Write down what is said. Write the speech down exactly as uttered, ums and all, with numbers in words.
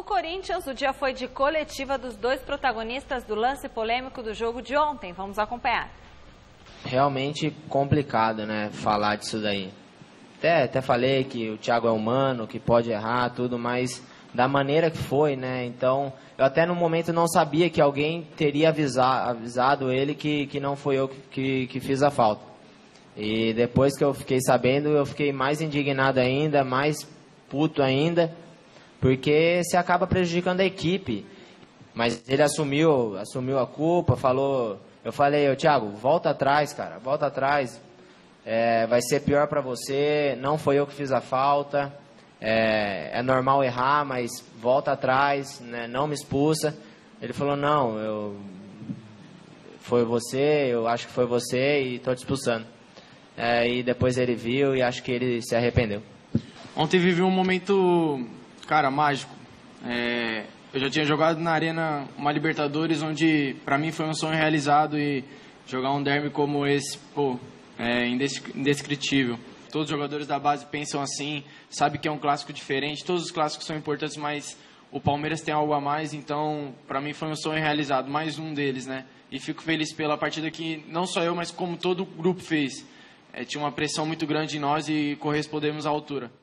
No Corinthians, o dia foi de coletiva dos dois protagonistas do lance polêmico do jogo de ontem. Vamos acompanhar. Realmente complicado, né, falar disso daí. Até, até falei que o Thiago é humano, que pode errar, tudo, mas da maneira que foi, né, então eu até no momento não sabia que alguém teria avisar, avisado ele que, que não foi eu que, que fiz a falta. E depois que eu fiquei sabendo, eu fiquei mais indignado ainda, mais puto ainda, porque se acaba prejudicando a equipe. Mas ele assumiu, assumiu a culpa, falou... Eu falei, ô Thiago, volta atrás, cara, volta atrás, é, vai ser pior pra você, não foi eu que fiz a falta, é, é normal errar, mas volta atrás, né, não me expulsa. Ele falou, não, eu, foi você, eu acho que foi você e tô te expulsando. É, e depois ele viu e acho que ele se arrependeu. Ontem vivi um momento, cara, mágico. É... Eu já tinha jogado na Arena uma Libertadores, onde pra mim foi um sonho realizado, e jogar um derby como esse, pô, é indescritível. Todos os jogadores da base pensam assim, sabe que é um clássico diferente, todos os clássicos são importantes, mas o Palmeiras tem algo a mais, então pra mim foi um sonho realizado, mais um deles, né? E fico feliz pela partida que não só eu, mas como todo o grupo fez. É, tinha uma pressão muito grande em nós e correspondemos à altura.